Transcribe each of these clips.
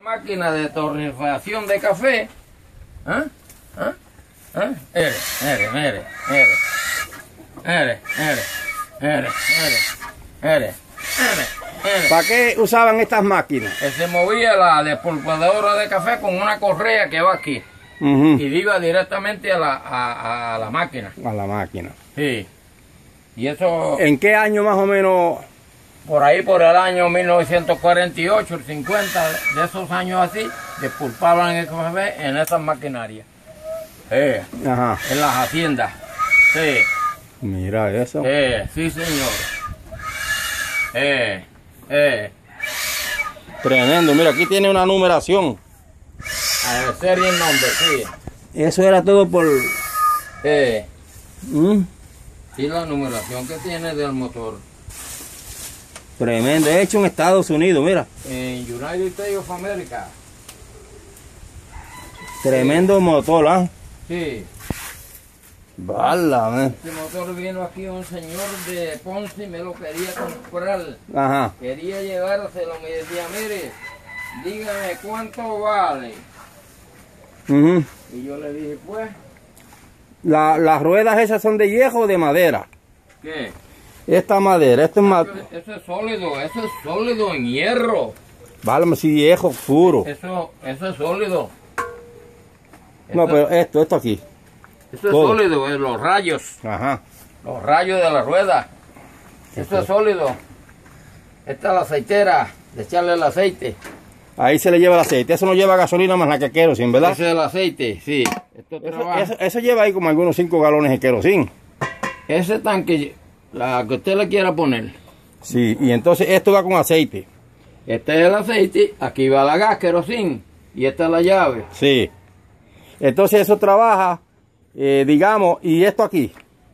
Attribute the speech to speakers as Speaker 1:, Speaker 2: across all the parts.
Speaker 1: máquina de torrefacción de café. ¿Ah? ¿Ah? ¿Ah?
Speaker 2: ¿Para qué usaban estas máquinas?
Speaker 1: Se movía la despulpadora de café con una correa que va aquí. Y iba directamente a la máquina.
Speaker 2: A la máquina.
Speaker 1: Sí. Y eso...
Speaker 2: ¿En qué año más o menos?
Speaker 1: Por ahí, por el año 1948, el 50, de esos años así, despulpaban el café en esas maquinarias.
Speaker 2: Ajá.
Speaker 1: En las haciendas. Sí.
Speaker 2: Mira eso.
Speaker 1: Sí, señor.
Speaker 2: Tremendo. Mira, aquí tiene una numeración.
Speaker 1: Serie number, sí.
Speaker 2: Eso era todo por...
Speaker 1: Y la numeración que tiene del motor.
Speaker 2: Tremendo. Hecho en Estados Unidos, mira.
Speaker 1: En United States of America.
Speaker 2: Tremendo motor, ¿ah?
Speaker 1: Sí.
Speaker 2: Válame.
Speaker 1: Este motor vino aquí un señor de Ponce y me lo quería comprar.
Speaker 2: Ajá.
Speaker 1: Quería llevárselo, me decía, mire, dígame cuánto vale. Y yo le dije, pues...
Speaker 2: Las ruedas esas son de hierro o de madera.
Speaker 1: ¿Qué?
Speaker 2: Esta madera, esto es
Speaker 1: eso es sólido en hierro.
Speaker 2: válame, si hierro puro.
Speaker 1: Eso es sólido.
Speaker 2: No, pero esto aquí.
Speaker 1: Eso es
Speaker 2: todo
Speaker 1: sólido, los rayos.
Speaker 2: Ajá.
Speaker 1: Los rayos de la rueda. Eso es sólido. Esta es la aceitera, de echarle el aceite.
Speaker 2: Ahí se le lleva el aceite. Eso no lleva gasolina más la que querosín, ¿verdad?
Speaker 1: Ese es el aceite, sí. Esto trabaja.
Speaker 2: Eso lleva ahí como algunos 5 galones de querosín.
Speaker 1: Ese tanque, la que usted le quiera poner.
Speaker 2: Sí, y entonces esto va con aceite.
Speaker 1: Este es el aceite, aquí va la gas, querosín, y esta es la llave.
Speaker 2: Sí. Entonces eso trabaja, digamos, y esto aquí.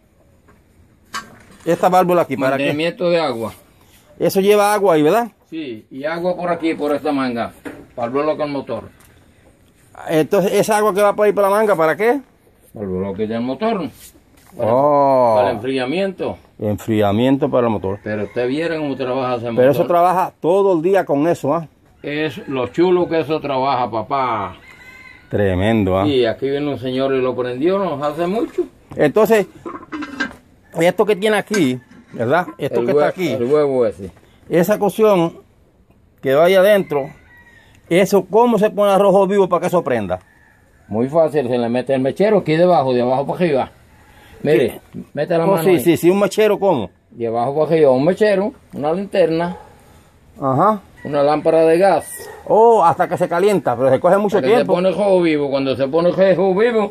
Speaker 2: Esta válvula aquí, ¿para qué?
Speaker 1: Mantenimiento de agua.
Speaker 2: Eso lleva agua ahí, ¿verdad?
Speaker 1: Sí, y agua por aquí, por esta manga, para el bloque del motor.
Speaker 2: Entonces, esa agua que va por ahí por la manga, ¿para qué?
Speaker 1: Para el bloque del motor.
Speaker 2: Para
Speaker 1: el enfriamiento.
Speaker 2: Enfriamiento para el motor.
Speaker 1: Pero usted viera cómo trabaja ese motor.
Speaker 2: Pero eso trabaja todo el día con eso, ¿ah?
Speaker 1: Es lo chulo que eso trabaja, papá.
Speaker 2: Tremendo, ¿ah?
Speaker 1: Sí, aquí viene un señor y lo prendió, nos hace mucho.
Speaker 2: Entonces, esto que tiene aquí, ¿verdad? Esto que está aquí.
Speaker 1: El huevo ese.
Speaker 2: Esa cocción que vaya adentro, eso, ¿cómo se pone a rojo vivo para que eso prenda?
Speaker 1: Muy fácil, se le mete el mechero aquí debajo, de abajo para arriba. Mire, mete la mano ahí.
Speaker 2: Sí, un mechero, ¿cómo?
Speaker 1: De abajo para arriba, un mechero, una linterna,
Speaker 2: ajá,
Speaker 1: una lámpara de gas.
Speaker 2: Oh, hasta que se calienta, pero se coge mucho tiempo.
Speaker 1: Se pone rojo vivo, cuando se pone rojo vivo,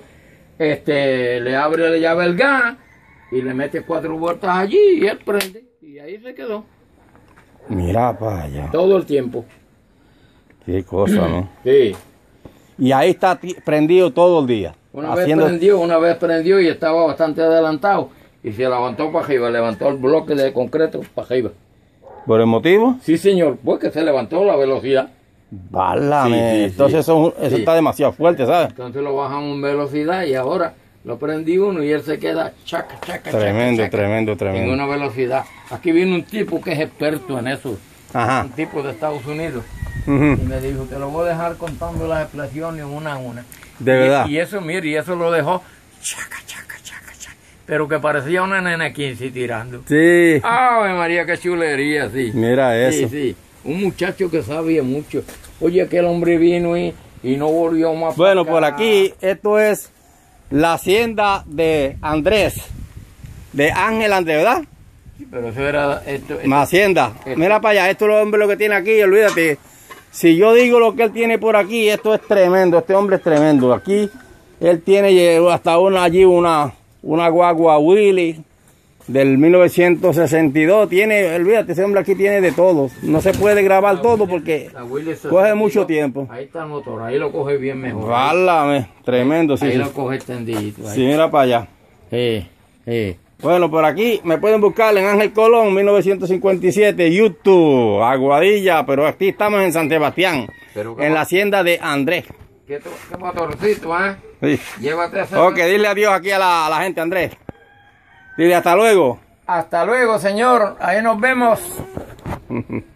Speaker 1: le abre la llave al gas y le mete 4 vueltas allí y él prende. Y ahí se quedó.
Speaker 2: Mira para allá.
Speaker 1: Todo el tiempo.
Speaker 2: Qué cosa, ¿no?
Speaker 1: Sí.
Speaker 2: Y ahí está prendido todo el día.
Speaker 1: Una vez prendió y estaba bastante adelantado. Y se levantó para arriba, levantó el bloque de concreto para arriba.
Speaker 2: ¿Por el motivo?
Speaker 1: Sí, señor, porque se levantó la velocidad.
Speaker 2: Válame. Sí, entonces eso está demasiado fuerte, ¿sabes?
Speaker 1: Entonces lo bajamos en velocidad y ahora lo prendí uno y él se queda chaca.
Speaker 2: Tremendo.
Speaker 1: En una velocidad. Aquí viene un tipo que es experto en eso.
Speaker 2: Ajá.
Speaker 1: Un tipo de Estados Unidos. Y me dijo, te lo voy a dejar contando las explosiones una a una.
Speaker 2: De verdad.
Speaker 1: Y eso, mire, y eso lo dejó chaca. Pero que parecía una nena 15 tirando.
Speaker 2: Sí.
Speaker 1: ¡Ay, María, qué chulería! Sí.
Speaker 2: Mira eso.
Speaker 1: Sí. Un muchacho que sabía mucho. Oye, aquel hombre vino y no volvió más.
Speaker 2: Bueno, por aquí, esto es la hacienda de Andrés. De Ángel Andrés, ¿verdad?
Speaker 1: Sí, pero eso era...
Speaker 2: Una hacienda. Mira para allá, esto es el hombre lo que tiene aquí, olvídate. Si yo digo lo que él tiene por aquí, esto es tremendo, este hombre es tremendo. Aquí él tiene hasta una guagua Willy del 1962. Tiene, olvídate, ese hombre aquí tiene de todo. No se puede grabar todo porque coge mucho tiempo.
Speaker 1: Ahí está el motor, ahí lo coge bien mejor.
Speaker 2: Válame, tremendo, sí.
Speaker 1: Ahí lo coge extendidito.
Speaker 2: Sí, mira para allá.
Speaker 1: Sí.
Speaker 2: Bueno, por aquí me pueden buscar en Ángel Colón, 1957, YouTube, Aguadilla, pero aquí estamos en San Sebastián, en la hacienda de Andrés.
Speaker 1: ¿Qué motorcito,
Speaker 2: Sí.
Speaker 1: Llévate ese.
Speaker 2: Ok, dile adiós aquí a la gente, Andrés. Dile hasta luego.
Speaker 1: Hasta luego, señor. Ahí nos vemos.